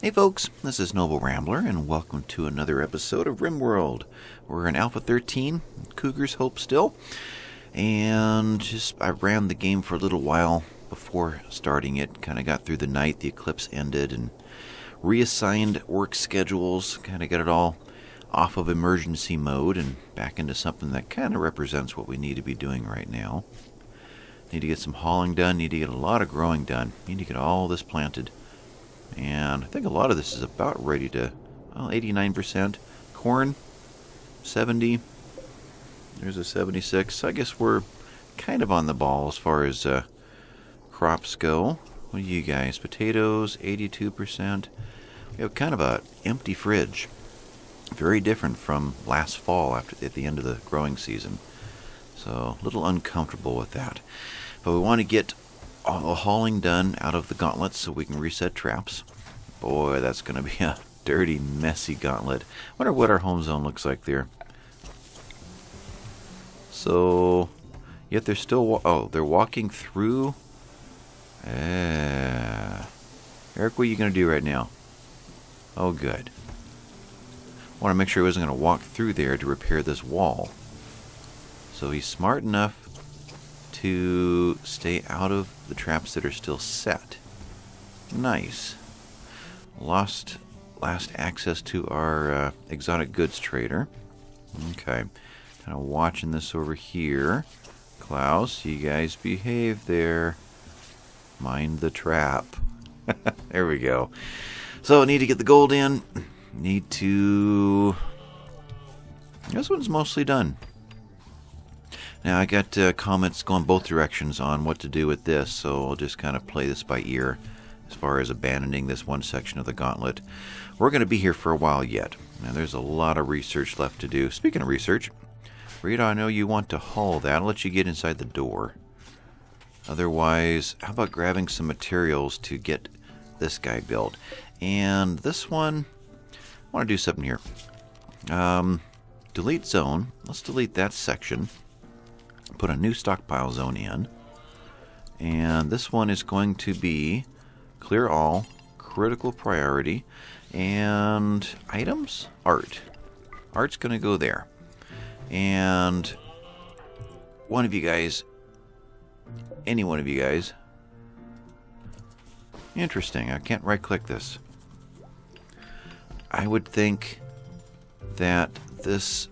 Hey folks, this is Noble Rambler, and welcome to another episode of RimWorld. We're in Alpha 13, Cougar's Hope still, and I ran the game for a little while before starting it. Kind of got through the night, the eclipse ended, and reassigned work schedules, kind of got it all off of emergency mode and back into something that kind of represents what we need to be doing right now. Need to get some hauling done, need to get a lot of growing done, need to get all this planted. And I think a lot of this is about ready to, well, 89%. Corn, 70. There's a 76. So I guess we're kind of on the ball as far as crops go. What do you guys? Potatoes, 82%. We have kind of an empty fridge. Very different from last fall at the end of the growing season. So a little uncomfortable with that. But we want to get all the hauling done out of the gauntlets so we can reset traps. Boy, that's going to be a dirty, messy gauntlet. Wonder what our home zone looks like there. So, yet they're still, they're walking through. Eric, what are you going to do right now? Oh, good. I want to make sure he wasn't going to walk through there to repair this wall. So he's smart enough to stay out of the traps that are still set. Nice. Lost last access to our exotic goods trader. Okay. Kind of watching this over here. Klaus, you guys behave there. Mind the trap. There we go. So, need to get the gold in. Need to... This one's mostly done. Now, I got comments going both directions on what to do with this, so I'll just kind of play this by ear as far as abandoning this one section of the gauntlet. We're going to be here for a while yet. Now, there's a lot of research left to do. Speaking of research, Rita, I know you want to haul that. I'll let you get inside the door. Otherwise, how about grabbing some materials to get this guy built? And this one, I want to do something here. Delete zone. Let's delete that section. Put a new stockpile zone in. And this one is going to be clear all, critical priority, and items, art. Art's going to go there. And one of you guys, any one of you guys, interesting, I can't right click this. I would think that this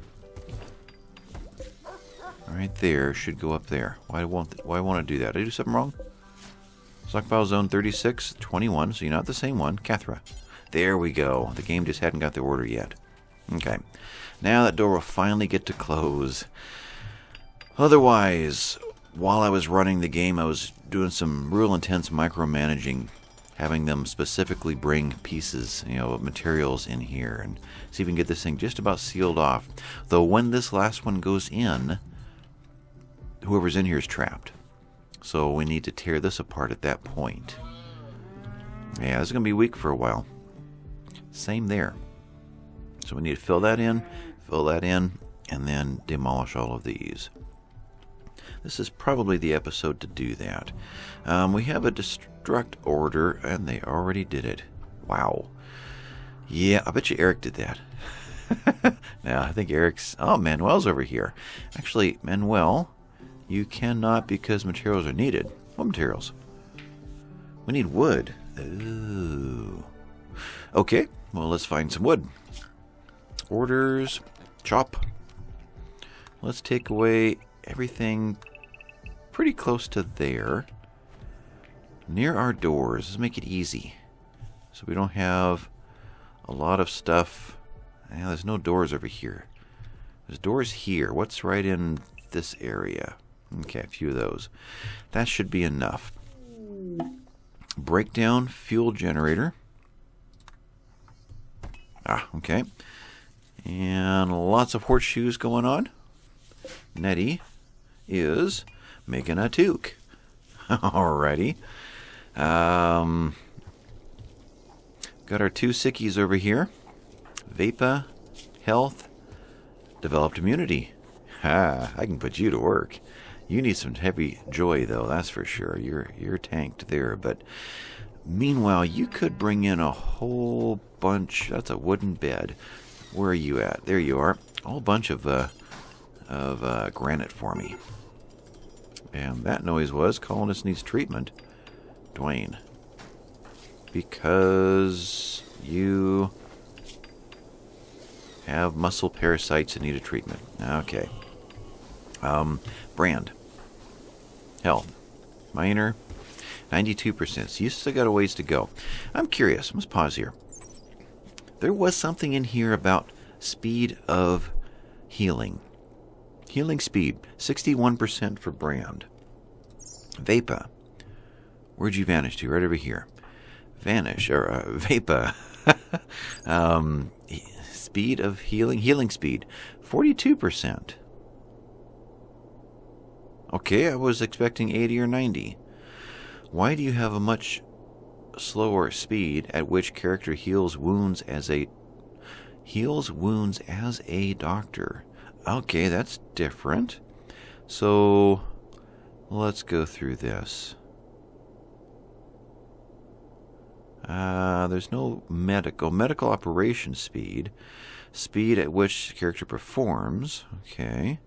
right there should go up there. Why won't I do that? Did I do something wrong? Stockpile zone 36, 21, so you're not the same one. Cathra. There we go. The game just hadn't got the order yet. Okay. Now that door will finally get to close. Otherwise, while I was running the game, I was doing some real intense micromanaging, having them specifically bring pieces, of materials in here, and see if we can get this thing just about sealed off. Though when this last one goes in, whoever's in here is trapped. So we need to tear this apart at that point. Yeah, this is going to be weak for a while. Same there. So we need to fill that in, and then demolish all of these. This is probably the episode to do that. We have a destruct order, and they already did it. Wow. Yeah, I bet you Eric did that. Now, I think Eric's... Oh, Manuel's over here. Actually, Manuel, you cannot because materials are needed. What materials? We need wood. Ooh. Okay, well, let's find some wood. Orders. Chop. Let's take away everything pretty close to there. Near our doors. Let's make it easy. So we don't have a lot of stuff. Yeah, there's no doors over here. There's doors here. What's right in this area? Okay, a few of those. That should be enough. Breakdown fuel generator. Okay. And lots of horseshoes going on. Nettie is making a toque. Alrighty. Got our two sickies over here. Vapa, health, developed immunity. I can put you to work. You need some heavy joy, though, that's for sure. You're tanked there, but Meanwhile, you could bring in a whole bunch. That's a wooden bed. Where are you at? There you are. A whole bunch of granite for me. And that noise was colonist needs treatment. Dwayne. Because you have muscle parasites that need a treatment. Okay. Brand. Health. Minor. 92%. So you still got a ways to go. I'm curious. Let's pause here. There was something in here about speed of healing. Healing speed. 61% for Brand. Vapa. Where'd you vanish to? Right over here. Vanish. Or Vapa. Speed of healing. Healing speed. 42%. Okay, I was expecting 80 or 90. Why do you have a much slower speed at which character heals wounds as a doctor? Okay, that's different. So let's go through this. There's no medical operation speed at which character performs. Okay.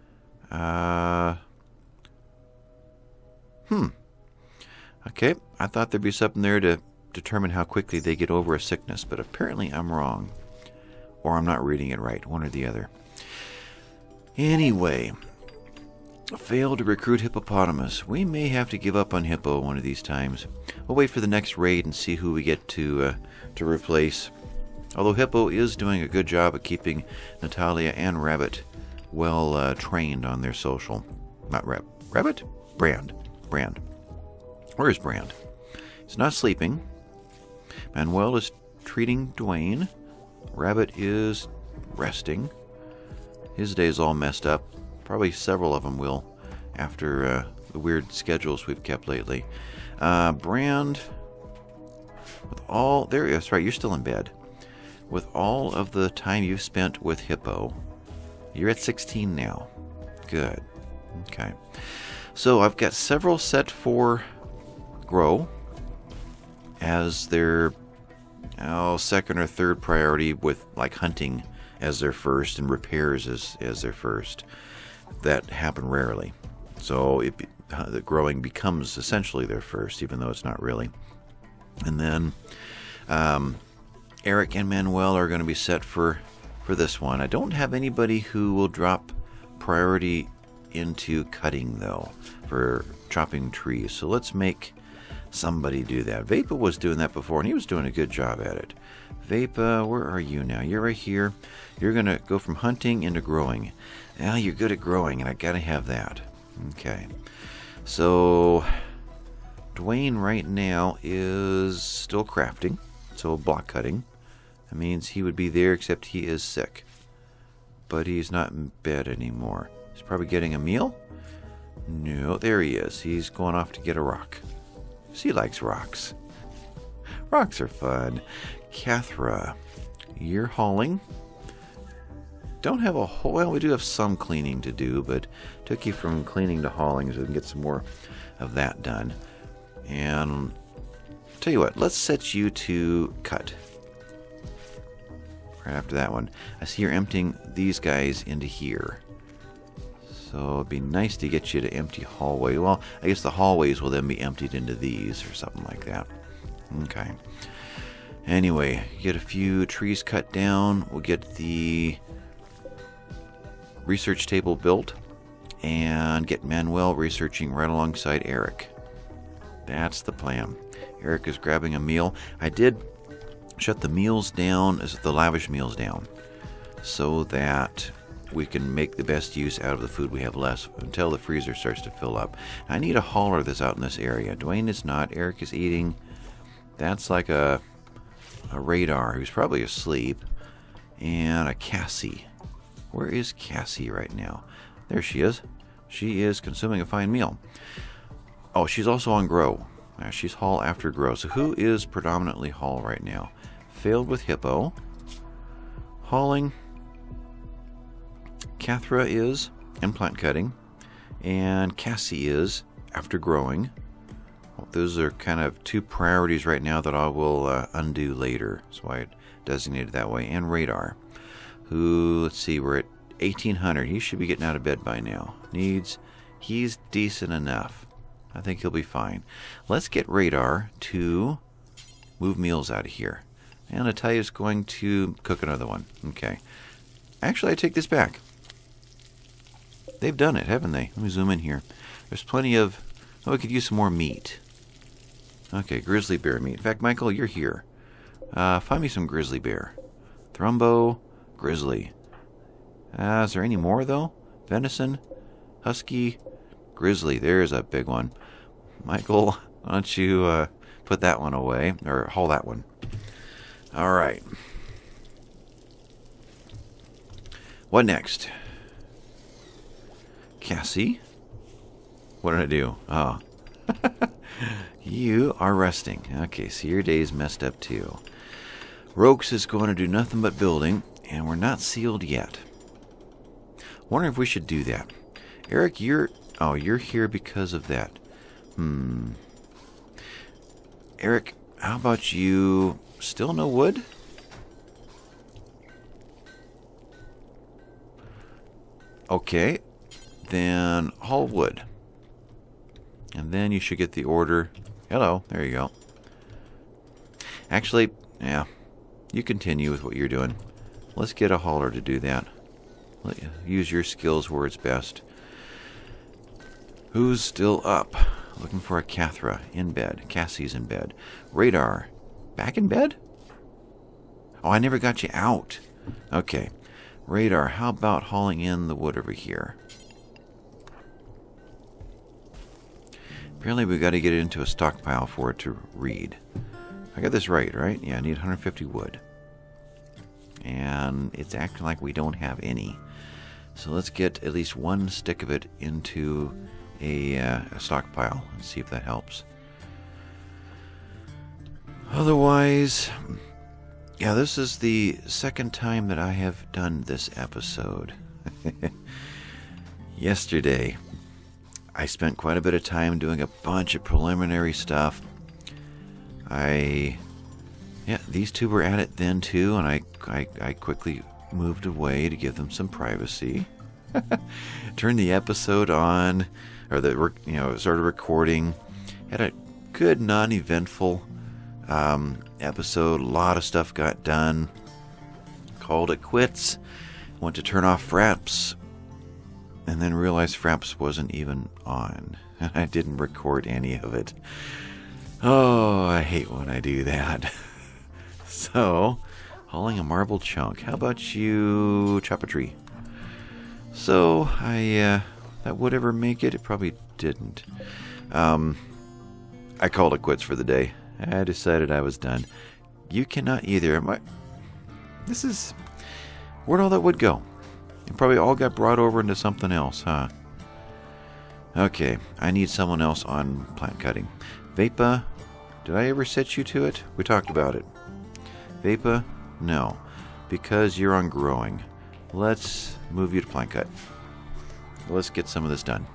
Okay, I thought there'd be something there to determine how quickly they get over a sickness, but apparently I'm wrong. Or I'm not reading it right, one or the other. Anyway, failed to recruit hippopotamus. We may have to give up on Hippo one of these times. We'll wait for the next raid and see who we get to replace. Although Hippo is doing a good job of keeping Natalia and Rabbit well trained on their social. Not Rabbit? Brand. Where is Brand? He's not sleeping. Manuel is treating Dwayne. Rabbit is resting. His day's all messed up. Probably several of them will after the weird schedules we've kept lately. Brand, with all... There, that's right, you're still in bed. With all of the time you've spent with Hippo, you're at 16 now. Good. Okay. So I've got several set for grow as their second or third priority, with like hunting as their first and repairs as their first. That happen rarely. So the growing becomes essentially their first, even though it's not really. And then Eric and Manuel are going to be set for this one. I don't have anybody who will drop priority into cutting, though, for chopping trees. So let's make somebody do that. Vapa was doing that before, and he was doing a good job at it. Vapa, where are you now? You're right here. You're going to go from hunting into growing. Now you're good at growing, and I got to have that. Okay. So Dwayne right now is still crafting, so block cutting. That means he would be there, except he is sick. But he's not in bed anymore. He's probably getting a meal? No, there he is. He's going off to get a rock. He likes rocks. Rocks are fun. Cathra, you're hauling. Don't have a whole... Well, we do have some cleaning to do, but took you from cleaning to hauling so we can get some more of that done. And tell you what, let's set you to cut. Right after that one. I see you're emptying these guys into here. So it'd be nice to get you to empty hallway. Well, I guess the hallways will then be emptied into these or something like that. Okay. Anyway, get a few trees cut down. We'll get the research table built and get Manuel researching right alongside Eric. That's the plan. Eric is grabbing a meal. I did shut the meals down, the lavish meals down, so that we can make the best use out of the food we have left until the freezer starts to fill up. I need a hauler that's out in this area. Dwayne is not. Eric is eating. That's like a radar who's probably asleep. And a Cassie. Where is Cassie right now? There she is. She is consuming a fine meal. Oh, she's also on grow. She's haul after grow. So who is predominantly haul right now? Failed with Hippo. Hauling. Cathra is implant cutting. And Cassie is after growing. those are kind of two priorities right now that I will undo later. That's why I designated that way. And radar. Who, let's see, we're at 1800. He should be getting out of bed by now. He's decent enough. I think he'll be fine. Let's get radar to move meals out of here. And Italia's going to cook another one. Okay. Actually, I take this back. They've done it, haven't they? Let me zoom in here. There's plenty of... Oh, we could use some more meat. Okay, grizzly bear meat. In fact, Michael, you're here. Find me some grizzly bear. Thrumbo, grizzly. Is there any more, though? Venison, husky, grizzly. There's a big one. Michael, why don't you put that one away, or haul that one. All right. What next? Cassie? What did I do? Oh. You are resting. Okay, so your day's messed up too. Rogues is going to do nothing but building, and we're not sealed yet. Wonder if we should do that. Eric, you're here because of that. Eric, how about you... Still no wood? Okay. Then haul wood. And then you should get the order. Hello. There you go. Actually, yeah. You continue with what you're doing. Let's get a hauler to do that. Use your skills where it's best. Who's still up? Looking for a Cathra. In bed. Cassie's in bed. Radar. Back in bed? Oh, I never got you out. Okay. Radar, how about hauling in the wood over here? Apparently we got to get it into a stockpile for it to read. I got this right? Yeah, I need 150 wood. And it's acting like we don't have any. So let's get at least one stick of it into a stockpile and see if that helps. Otherwise, yeah, this is the second time that I have done this episode. Yesterday, I spent quite a bit of time doing a bunch of preliminary stuff. Yeah, these two were at it then too, and I quickly moved away to give them some privacy. Turned the episode on, or started recording. Had a good non-eventful episode. A lot of stuff got done. Called it quits. Went to turn off Fraps, and then realized Fraps wasn't even on. And I didn't record any of it. Oh, I hate when I do that. So, hauling a marble chunk. How about you chop a tree? So, that would ever make it? It probably didn't. I called it quits for the day. I decided I was done. You cannot either. Where'd all that wood go? It probably all got brought over into something else, huh? Okay, I need someone else on plant cutting. Vapa, did I ever set you to it? We talked about it. Vapa, no, because you're on growing. Let's move you to plant cut. Let's get some of this done.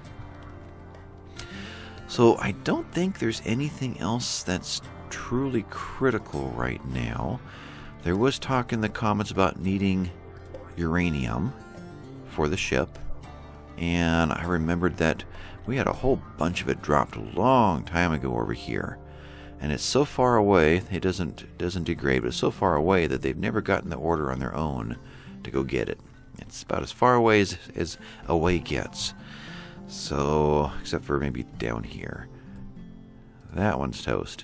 So I don't think there's anything else that's truly critical right now. There was talk in the comments about needing uranium for the ship, and I remembered that we had a whole bunch of it dropped a long time ago over here, and it's so far away. It doesn't degrade, but it's so far away that they've never gotten the order on their own to go get it. It's about as far away as away gets. So, except for maybe down here. That one's toast.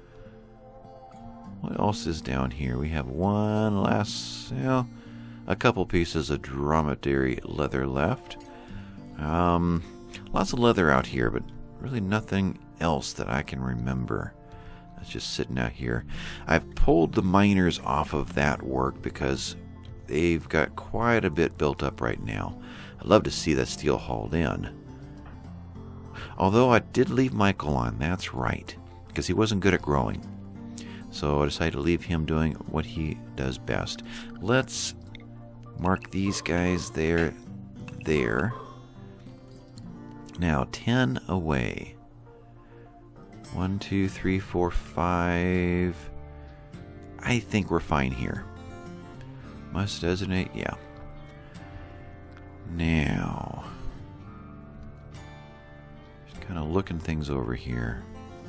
What else is down here? We have one last, a couple pieces of dromedary leather left. Lots of leather out here, but really nothing else that I can remember. It's just sitting out here. I've pulled the miners off of that work because they've got quite a bit built up right now. I'd love to see that steel hauled in. Although I did leave Michael on, that's right, because he wasn't good at growing. So I decided to leave him doing what he does best. Let's mark these guys there. Now, 10 away. 1, 2, 3, 4, 5. I think we're fine here. Must designate, yeah. Now, just kind of looking things over here.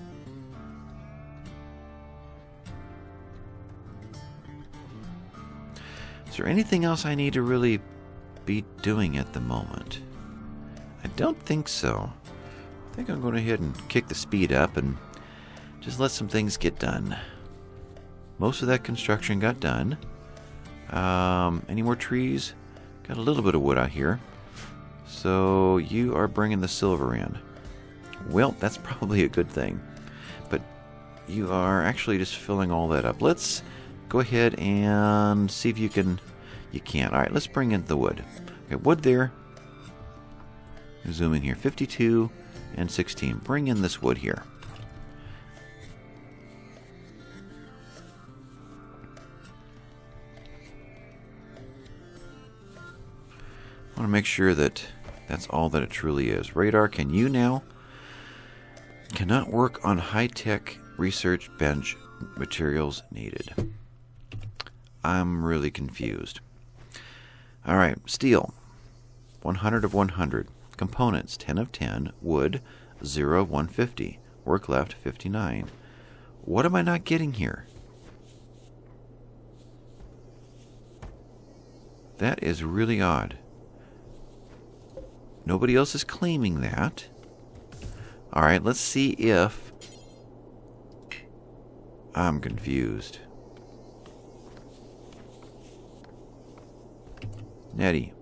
Is there anything else I need to really be doing at the moment? I don't think so. I think I'm going ahead and kick the speed up and just let some things get done. Most of that construction got done. Any more trees? Got a little bit of wood out here. So you are bringing the silver in. Well, that's probably a good thing. But you are actually just filling all that up. Let's go ahead and see if you can. You can't. Alright, let's bring in the wood. Okay, wood there. Zoom in here. 52 and 16. Bring in this wood here. I want to make sure that that's all that it truly is. Radar, can you now? Cannot work on high-tech research bench materials needed. I'm really confused. Alright, steel. 100 of 100. Components, 10 of 10. Wood, 0 of 150. Work left, 59. What am I not getting here? That is really odd. Nobody else is claiming that. Alright, let's see if... I'm confused. Nettie.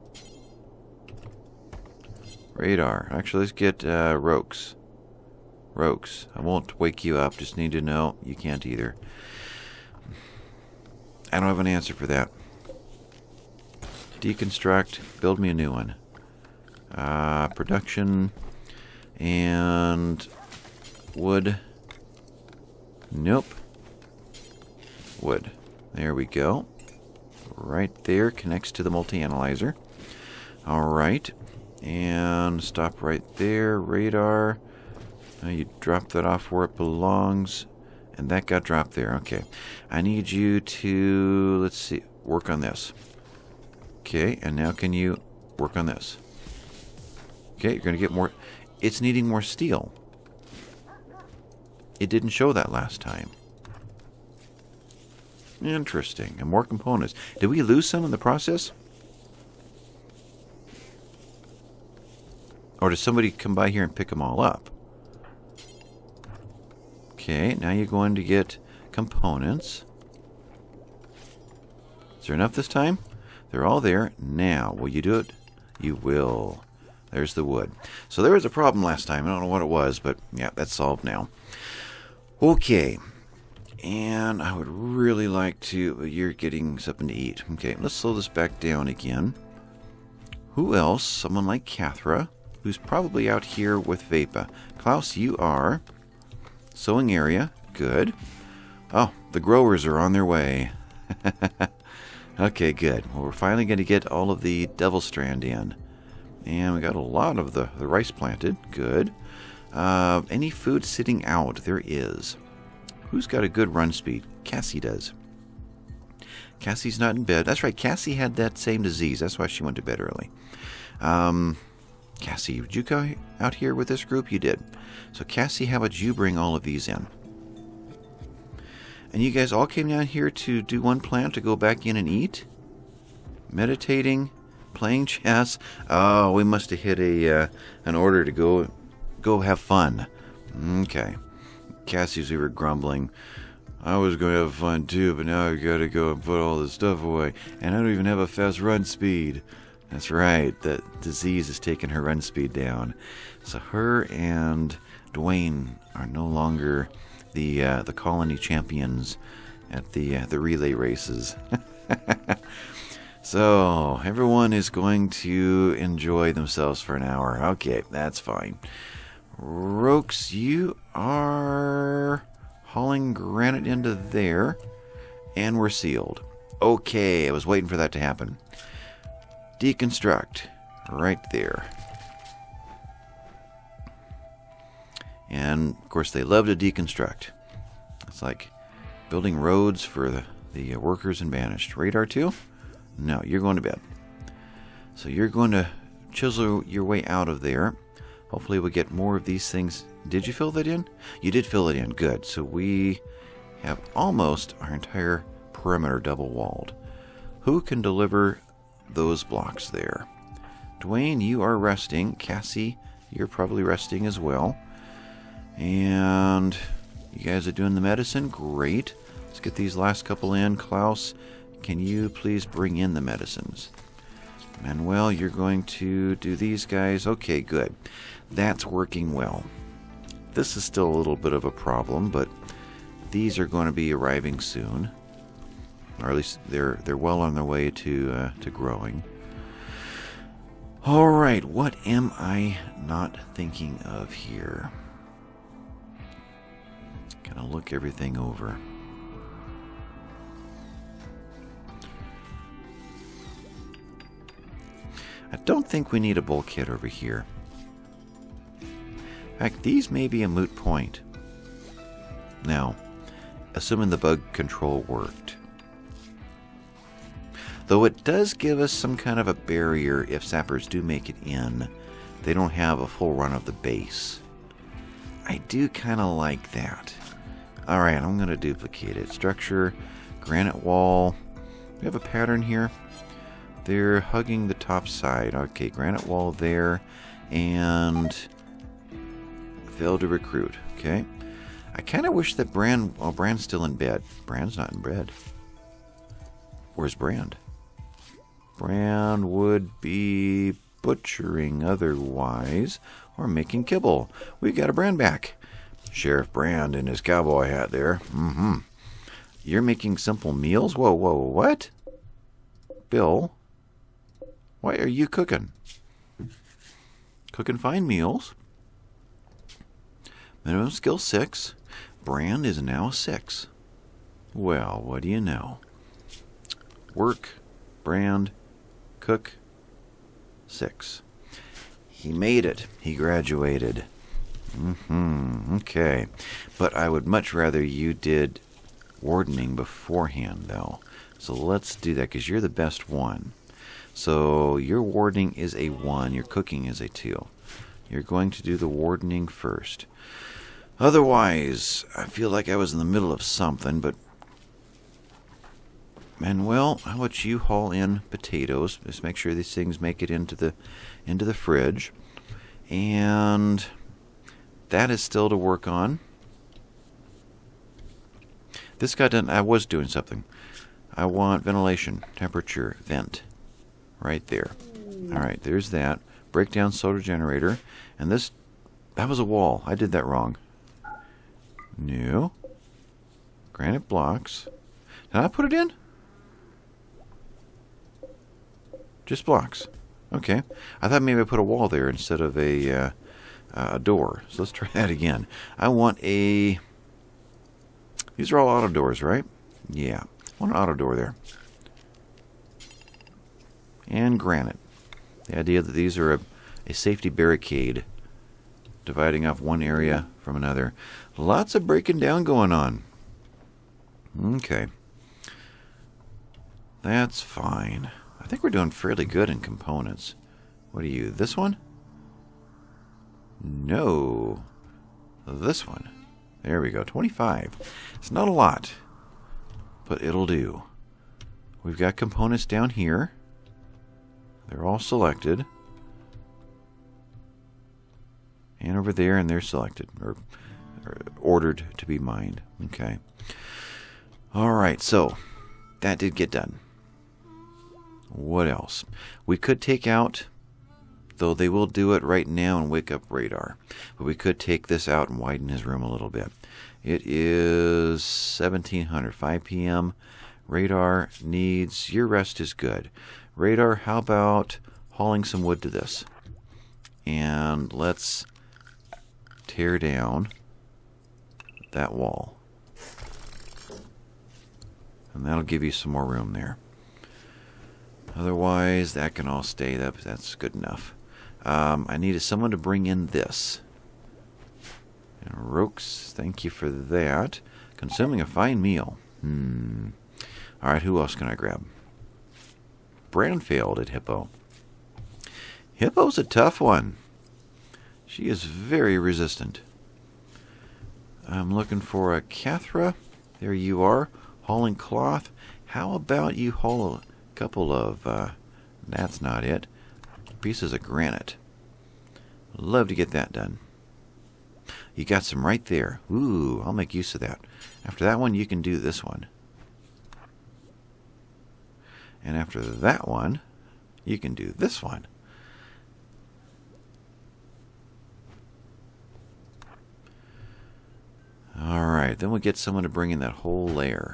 Radar. Actually, let's get Rokes. Rokes. I won't wake you up. Just need to know. You can't either. I don't have an answer for that. Deconstruct. Build me a new one. Production. And wood. Nope. Wood. There we go. Right there. Connects to the multi-analyzer. Alright. And stop right there. Radar. Now you drop that off where it belongs. And that got dropped there. Okay. I need you to, let's see, work on this. Okay. And now can you work on this? Okay. You're going to get more. It's needing more steel. It didn't show that last time. Interesting. And more components. Did we lose some in the process? Or does somebody come by here and pick them all up? Okay, now you're going to get components. Is there enough this time? They're all there. Now, will you do it? You will. There's the wood. So there was a problem last time. I don't know what it was, but yeah, that's solved now. Okay. And I would really like to... You're getting something to eat. Okay, let's slow this back down again. Who else? Someone like Cathra, who's probably out here with Vapa. Klaus, you are... Sowing area. Good. Oh, the growers are on their way. Okay, good. Well, we're finally going to get all of the Devil Strand in. And we got a lot of the rice planted. Good. Any food sitting out? There is. Who's got a good run speed? Cassie does. Cassie's not in bed. That's right. Cassie had that same disease. That's why she went to bed early. Cassie, did you go out here with this group? You did. So Cassie, how about you bring all of these in? And you guys all came down here to do one plan to go back in and eat? Meditating? Playing chess? Oh, we must have hit an order to go have fun. Okay. Cassie's, we were grumbling. I was going to have fun too, but now I gotta go and put all this stuff away. And I don't even have a fast run speed. That's right. The disease has taken her run speed down. So her and Dwayne are no longer the colony champions at the relay races. So everyone is going to enjoy themselves for an hour. Okay, that's fine. Rokes, you are hauling granite into there, and we're sealed. Okay, I was waiting for that to happen. Deconstruct, right there. And, of course, they love to deconstruct. It's like building roads for the workers in Banished. Radar 2? No, you're going to bed. So you're going to chisel your way out of there. Hopefully we'll get more of these things. Did you fill that in? You did fill it in. Good. So we have almost our entire perimeter double walled. Who can deliver those blocks there? Dwayne, you are resting. Cassie, you're probably resting as well. And you guys are doing the medicine. Great. Let's get these last couple in. Klaus, can you please bring in the medicines? Manuel, you're going to do these guys. Okay, good. That's working well. This is still a little bit of a problem, but these are going to be arriving soon. Or at least they're well on their way to growing. All right, what am I not thinking of here? Gonna look everything over. I don't think we need a bulkhead over here. In fact, these may be a moot point. Now, assuming the bug control worked. Though it does give us some kind of a barrier if sappers do make it in. They don't have a full run of the base. I do kind of like that. Alright, I'm going to duplicate it. Structure, granite wall. We have a pattern here. They're hugging the top side. Okay, granite wall there. And failed to recruit. Okay. I kind of wish that Brand... Oh, Brand's still in bed. Brand's not in bed. Where's Brand? Brand would be butchering otherwise, or making kibble. We got a Brand back. Sheriff Brand in his cowboy hat there. You're making simple meals? Whoa, whoa, what? Bill, why are you cooking? Cooking fine meals. Minimum skill 6. Brand is now a 6. Well, what do you know? Work, Brand, cook, 6. He made it. He graduated. Okay. But I would much rather you did wardening beforehand, though. So let's do that, because you're the best one. So your wardening is a 1. Your cooking is a 2. You're going to do the wardening first. Otherwise, I feel like I was in the middle of something, but... Manuel, how about you haul in potatoes? Just make sure these things make it into the fridge. And that is still to work on. This got done. I was doing something. I want ventilation, temperature, vent. Right there. Alright, there's that. Breakdown solar generator. And this, that was a wall. I did that wrong. No. Granite blocks. Did I put it in? Just blocks. Okay. I thought maybe I put a wall there instead of a door. So let's try that again. I want a... These are all auto doors, right? Yeah. I want an auto door there. And granite. The idea that these are a safety barricade dividing off one area from another. Lots of breaking down going on. Okay. That's fine. I think we're doing fairly good in components. What are you? This one? No. This one. There we go. 25. It's not a lot, but it'll do. We've got components down here. They're all selected. And over there, and they're selected. Or ordered to be mined. Okay. Alright, so that did get done. What else? We could take out, though they will do it right now and wake up Radar. But we could take this out and widen his room a little bit. It is 1700, 5 p.m. Radar needs, your rest is good. Radar, how about hauling some wood to this? And let's tear down that wall. And that'll give you some more room there. Otherwise, that can all stay. That's good enough. I needed someone to bring in this. And Rokes, thank you for that. Consuming a fine meal. Alright, who else can I grab? Bran failed at Hippo. Hippo's a tough one. She is very resistant. I'm looking for a Cathra. There you are. Hauling cloth. How about you haul a couple of, that's not it, pieces of granite. Love to get that done. You got some right there. Ooh, I'll make use of that. After that one, you can do this one. And after that one, you can do this one. Alright, then we'll get someone to bring in that whole layer.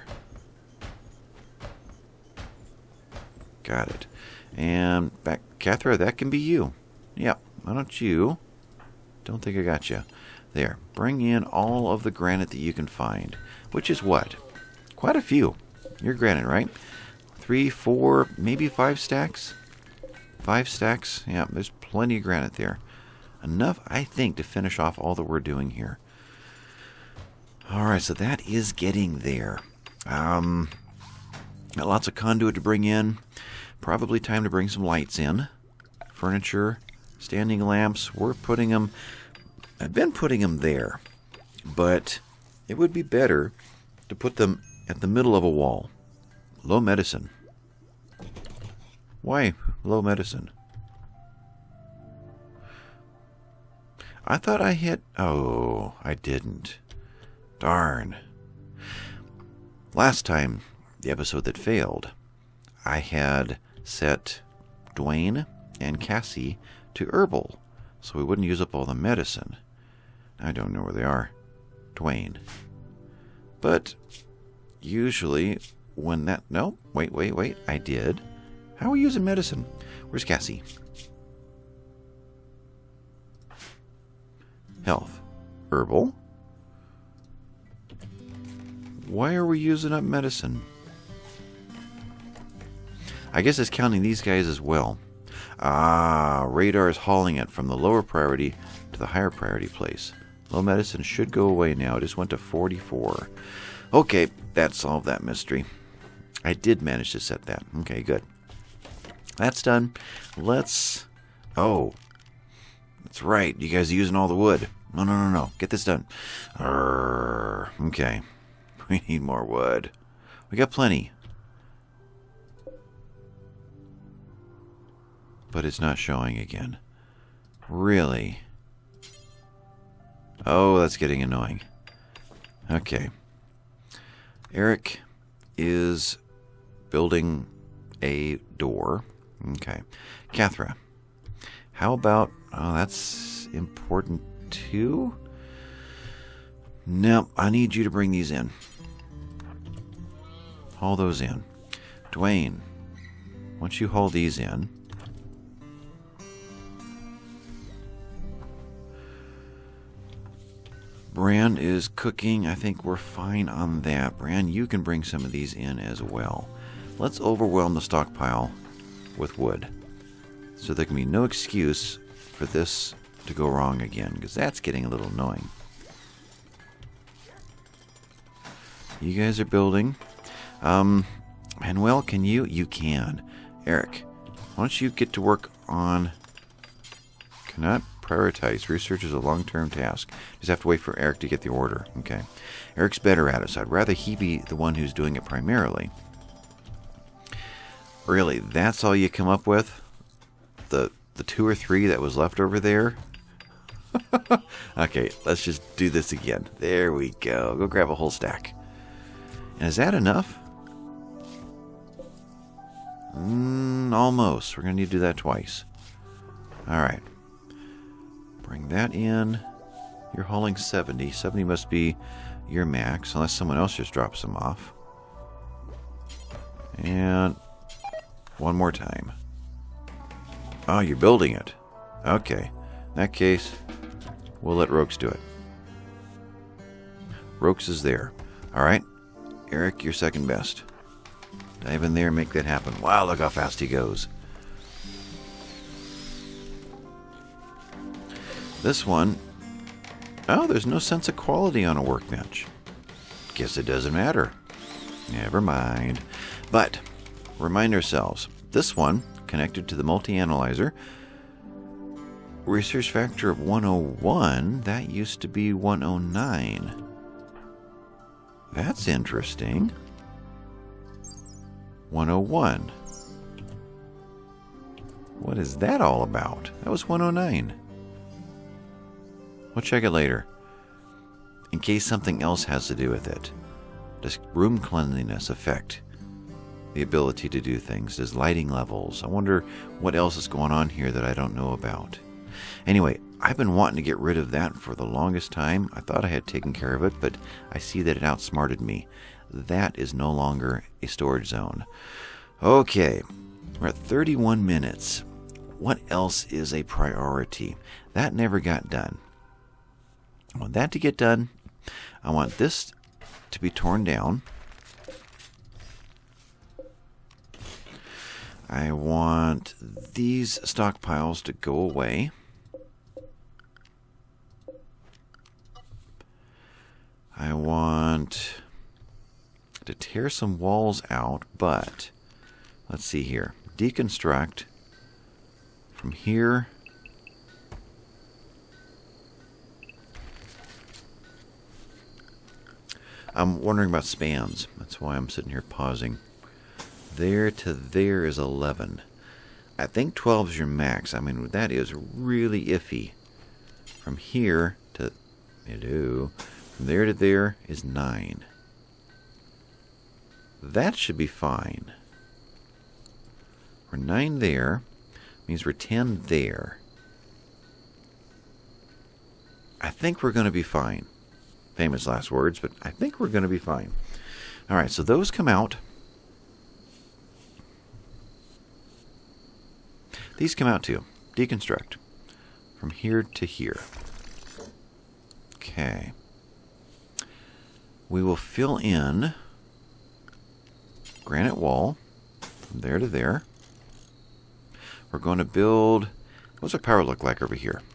Got it. And back, Cathra, that can be you. Yep, why don't you? Don't think I got you. There, bring in all of the granite that you can find. Which is what? Quite a few. You're granite, right? 3, 4, maybe 5 stacks? 5 stacks? Yeah, there's plenty of granite there. Enough, I think, to finish off all that we're doing here. Alright, so that is getting there. Got lots of conduit to bring in. Probably time to bring some lights in. Furniture, standing lamps, we're putting them... I've been putting them there, but it would be better to put them at the middle of a wall. Low medicine. Why low medicine? I thought I hit... Oh, I didn't. Darn. Last time, the episode that failed, I had set Dwayne and Cassie to herbal, so we wouldn't use up all the medicine. I don't know where they are. Dwayne. But usually when that... No, wait. I did. How are we using medicine? Where's Cassie? Health. Herbal. Why are we using up medicine? I guess it's counting these guys as well. Ah, radar is hauling it from the lower priority to the higher priority place. Low medicine should go away now. It just went to 44. Okay, that solved that mystery. I did manage to set that. Okay, good. That's done. Let's... Oh, that's right. You guys are using all the wood. No. Get this done. Okay. We need more wood. We got plenty. But it's not showing again. Really? Oh, that's getting annoying. Okay. Eric is building a door. Okay. Cathra, how about... Oh, that's important too? Nope, I need you to bring these in. Haul those in. Dwayne, once you haul these in... Bran is cooking. I think we're fine on that. Bran, you can bring some of these in as well. Let's overwhelm the stockpile with wood, so there can be no excuse for this to go wrong again, because that's getting a little annoying. You guys are building. Manuel, can you? You can. Eric, why don't you get to work on... Cannot prioritize. Research is a long-term task. Just have to wait for Eric to get the order. Okay. Eric's better at it, so I'd rather he be the one who's doing it primarily. Really, that's all you come up with? The 2 or 3 that was left over there? Okay, let's just do this again. There we go. Go grab a whole stack. And is that enough? Almost. We're going to need to do that twice. Alright. Bring that in. You're hauling 70. 70 must be your max, unless someone else just drops them off. And one more time. Oh, you're building it. Okay. In that case, we'll let Rokes do it. Rokes is there. Alright. Eric, you're second best. Dive in there and make that happen. Wow, look how fast he goes. This one Oh, there's no sense of quality on a workbench. Guess it doesn't matter. Never mind. But, remind ourselves, this one, connected to the multi-analyzer, research factor of 101, that used to be 109. That's interesting. 101. What is that all about? That was 109. We'll check it later. In case something else has to do with it. Does room cleanliness affect the ability to do things? Does lighting levels? I wonder what else is going on here that I don't know about. Anyway, I've been wanting to get rid of that for the longest time. I thought I had taken care of it, but I see that it outsmarted me. That is no longer a storage zone. Okay, we're at 31 minutes. What else is a priority? That never got done. I want that to get done. I want this to be torn down. I want these stockpiles to go away. I want to tear some walls out, but let's see here. Deconstruct from here. I'm wondering about spans. That's why I'm sitting here pausing. There to there is 11. I think 12 is your max. I mean, that is really iffy. From here to... From there to there is 9. That should be fine. We're 9 there. Means we're 10 there. I think we're going to be fine. Famous last words, but I think we're going to be fine. Alright, so those come out. These come out too. Deconstruct. From here to here. Okay. We will fill in granite wall from there to there. We're going to build... What's our power look like over here?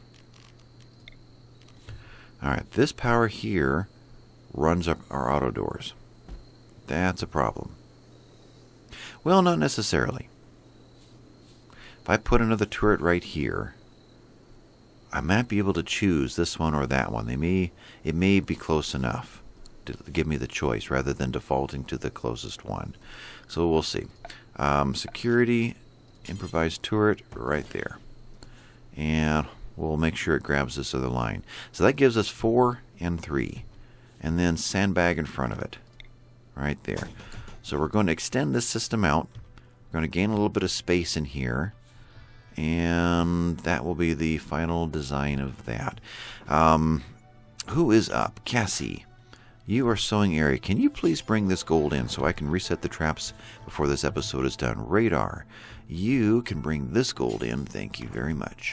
Alright, this power here runs up our auto doors. That's a problem. Well, not necessarily. If I put another turret right here, I might be able to choose this one or that one. It may be close enough to give me the choice rather than defaulting to the closest one. So we'll see. Security, improvised turret right there. And we'll make sure it grabs this other line. So that gives us 4 and 3. And then sandbag in front of it. Right there. So we're going to extend this system out. We're going to gain a little bit of space in here. And that will be the final design of that. Who is up? Cassie. You are sewing area. Can you please bring this gold in so I can reset the traps before this episode is done? Radar. You can bring this gold in. Thank you very much.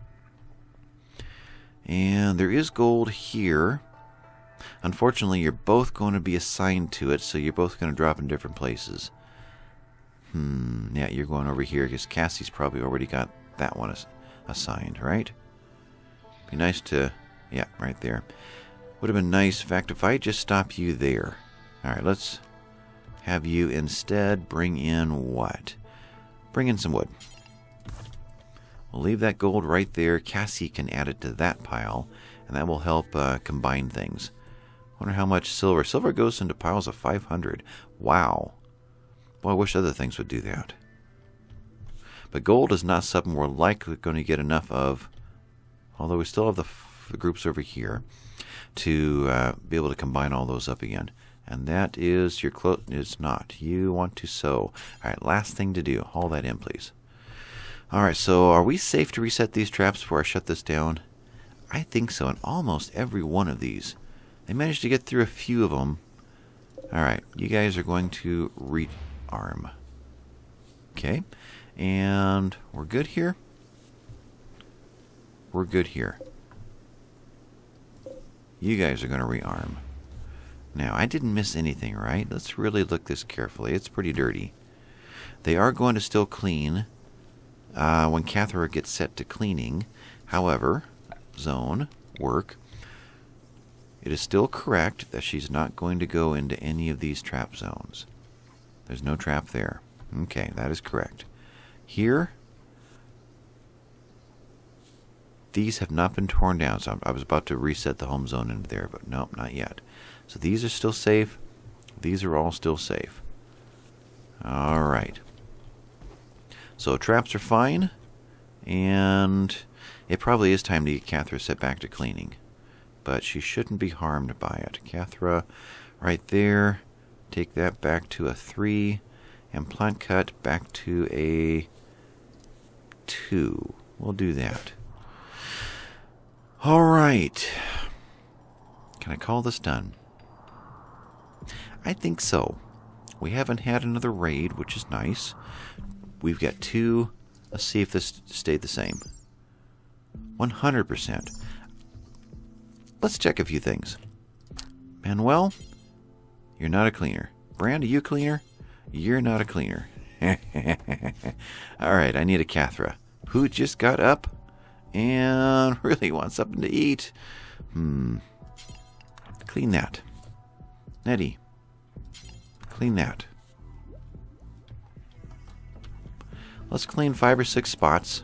And there is gold here. Unfortunately, you're both going to be assigned to it, so you're both going to drop in different places. Yeah, you're going over here because Cassie's probably already got that one assigned, right? Be nice to... Yeah, right there. Would have been nice, in fact, if I just stop you there. Alright, let's have you instead bring in what? Bring in some wood. We'll leave that gold right there. Cassie can add it to that pile, and that will help combine things. Wonder how much silver. Silver goes into piles of 500. Wow. Boy, I wish other things would do that. But gold is not something we're likely going to get enough of, although we still have the groups over here to be able to combine all those up again. And that is your clothes. It's not. You want to sew. Alright, last thing to do. Haul that in, please. Alright, so are we safe to reset these traps before I shut this down? I think so, in almost every one of these. They managed to get through a few of them. Alright, you guys are going to rearm. Okay, and we're good here? We're good here. You guys are going to rearm. Now, I didn't miss anything, right? Let's really look this carefully. It's pretty dirty. They are going to still clean when Cathra gets set to cleaning. However, zone, work. it is still correct that she's not going to go into any of these trap zones. There's no trap there. Okay, that is correct. Here, these have not been torn down, so I was about to reset the home zone into there, but nope, not yet. So these are still safe. These are all still safe. Alright. So traps are fine, and it probably is time to get Cathra set back to cleaning. But she shouldn't be harmed by it. Cathra, right there. Take that back to a 3. And plant cut back to a 2. We'll do that. Alright. Can I call this done? I think so. We haven't had another raid, which is nice. We've got 2. Let's see if this stayed the same. 100%. Let's check a few things. Manuel, you're not a cleaner. Brand, are you a cleaner? You're not a cleaner. Alright, I need a Cathra, who just got up and really wants something to eat. Clean that. Nettie, clean that. Let's clean 5 or 6 spots.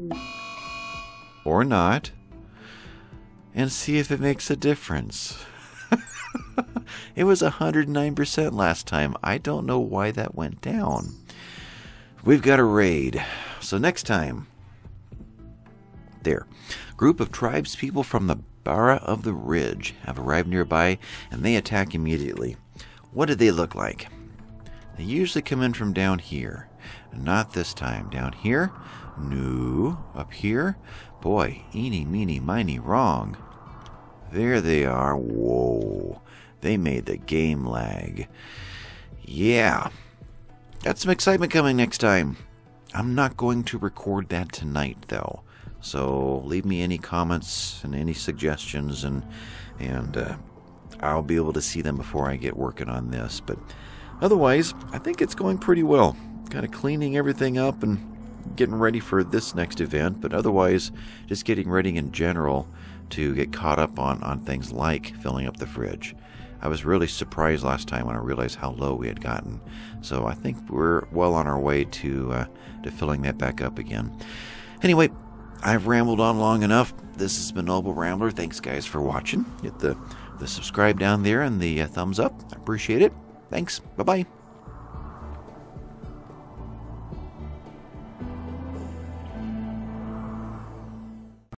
Or not. And see if it makes a difference. It was 109% last time. I don't know why that went down. We've got a raid. So next time. There. Group of tribespeople from the Bara of the Ridge have arrived nearby, and they attack immediately. What do they look like? They usually come in from down here. Not this time. Down here? No. Up here? Boy, eeny, meeny, miny, wrong. There they are. Whoa. They made the game lag. Yeah. Got some excitement coming next time. I'm not going to record that tonight, though. So leave me any comments and any suggestions, and I'll be able to see them before I get working on this. But otherwise, I think it's going pretty well. Kind of cleaning everything up and getting ready for this next event, but otherwise just getting ready in general to get caught up on things like filling up the fridge. I was really surprised last time when I realized how low we had gotten. So I think we're well on our way to filling that back up again. Anyway, I've rambled on long enough. This has been Noble Rambler. Thanks, guys, for watching. Hit the subscribe down there and the thumbs up. I appreciate it. Thanks. Bye-bye.